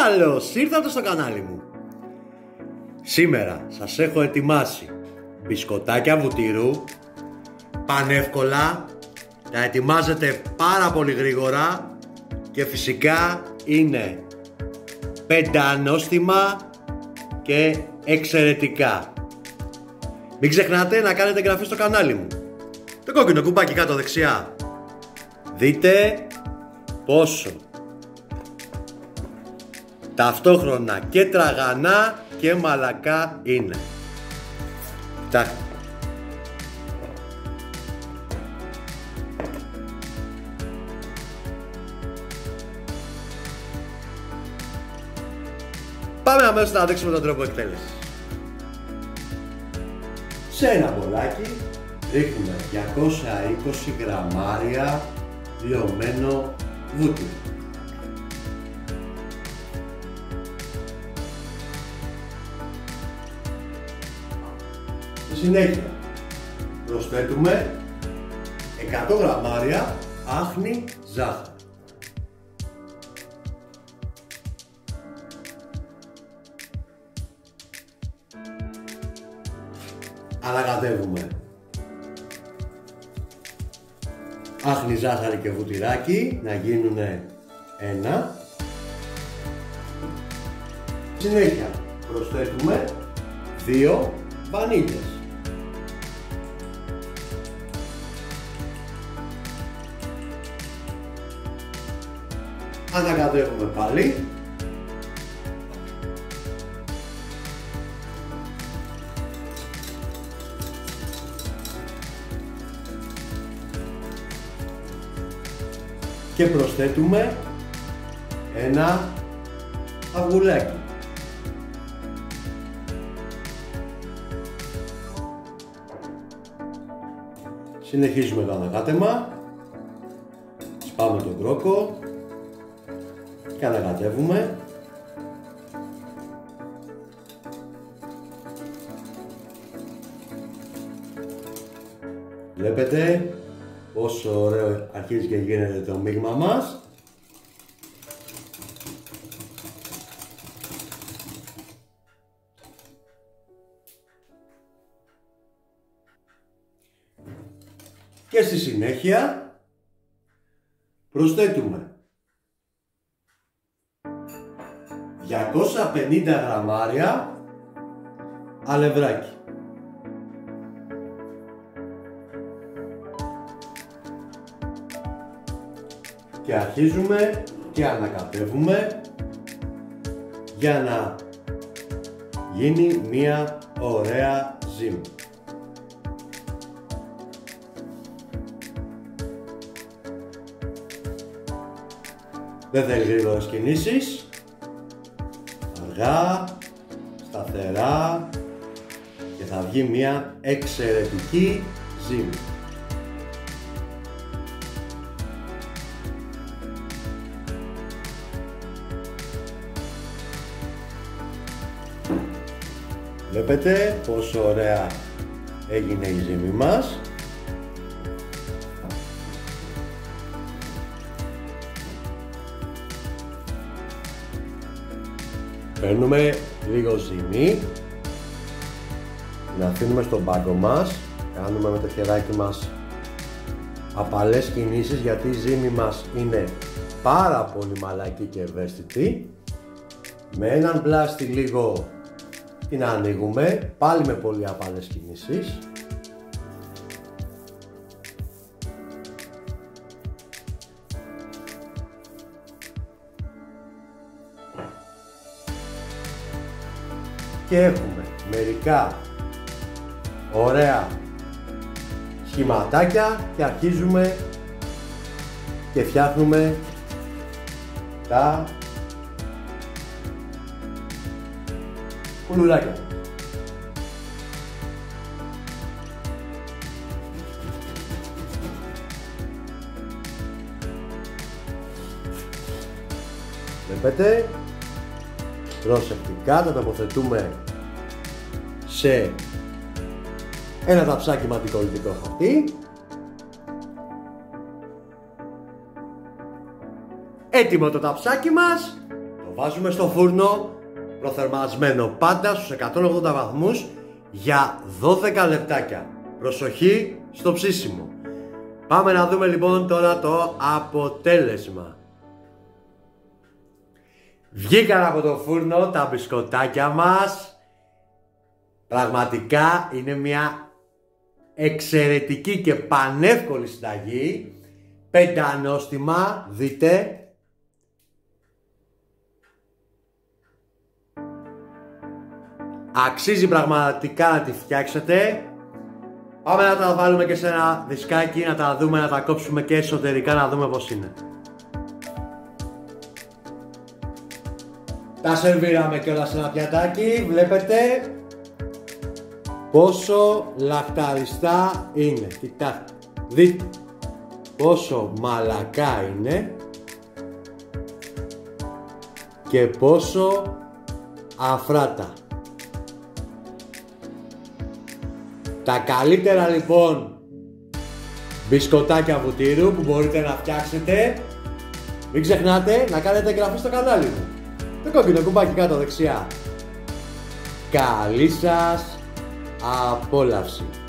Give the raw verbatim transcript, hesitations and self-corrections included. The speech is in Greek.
Καλώς ήρθατε στο κανάλι μου. Σήμερα σας έχω ετοιμάσει μπισκοτάκια βουτυρού, πανεύκολα, τα ετοιμάζετε πάρα πολύ γρήγορα και φυσικά είναι πεντανόστιμα και εξαιρετικά. Μην ξεχνάτε να κάνετε εγγραφή στο κανάλι μου, το κόκκινο κουμπάκι κάτω δεξιά. Δείτε πόσο ταυτόχρονα και τραγανά και μαλακά είναι. Κοιτάξτε. Πάμε αμέσως να δείξουμε τον τρόπο εκτέλεσης. Σε ένα μπολάκι ρίχνουμε διακόσια είκοσι γραμμάρια λιωμένο βούτυρο. Στη συνέχεια προσθέτουμε εκατό γραμμάρια άχνη ζάχαρη. Ανακατεύουμε άχνη ζάχαρη και βουτυράκι να γίνουν ένα. Συνέχεια προσθέτουμε δύο βανίλιες. Ανακατεύουμε πάλι. Και προσθέτουμε ένα αυγουλάκι. Συνεχίζουμε το ανακάτεμα. Σπάμε τον κρόκο και ανακατεύουμε. Βλέπετε πόσο ωραίο αρχίζει και γίνεται το μείγμα μας. Και στη συνέχεια προσθέτουμε διακόσια πενήντα γραμμάρια αλευράκι. Και αρχίζουμε και ανακατεύουμε για να γίνει μια ωραία ζύμη. Δεν θέλει γρήγορες κινήσεις, αργά, σταθερά και θα βγει μια εξαιρετική ζύμη. Βλέπετε πόσο ωραία έγινε η ζύμη μας. Παίρνουμε λίγο ζύμη, την αφήνουμε στον πάγκο μας, κάνουμε με το χεράκι μας απαλές κινήσεις γιατί η ζύμη μας είναι πάρα πολύ μαλακή και ευαίσθητη. Με έναν πλάστη λίγο την ανοίγουμε, πάλι με πολύ απαλές κινήσεις. Και έχουμε μερικά ωραία σχηματάκια και αρχίζουμε και φτιάχνουμε τα κουλουράκια. Βλέπετε, προσεκτικά τα τοποθετούμε σε ένα ταψάκι ματικοειδικό χαρτί. Έτοιμο το ταψάκι μας, το βάζουμε στο φούρνο προθερμασμένο πάντα στους εκατόν ογδόντα βαθμούς για δώδεκα λεπτάκια. Προσοχή στο ψήσιμο. Πάμε να δούμε λοιπόν τώρα το αποτέλεσμα. Βγήκαν από το φούρνο τα μπισκοτάκια μας. Πραγματικά είναι μια εξαιρετική και πανεύκολη συνταγή. Πέντε ανώστιμα, δείτε. Αξίζει πραγματικά να τη φτιάξετε. Πάμε να τα βάλουμε και σε ένα δισκάκι, να τα δούμε, να τα κόψουμε και εσωτερικά, να δούμε πως είναι. Τα σερβίραμε και όλα σε ένα πιατάκι, βλέπετε πόσο λαχταριστά είναι. Κοιτάξτε, δείτε πόσο μαλακά είναι και πόσο αφράτα. Τα καλύτερα λοιπόν μπισκοτάκια βουτύρου που μπορείτε να φτιάξετε. Μην ξεχνάτε να κάνετε εγγραφή στο κανάλι μου. Το κόκκινο κουμπάκι κάτω δεξιά. Καλή σας απόλαυση.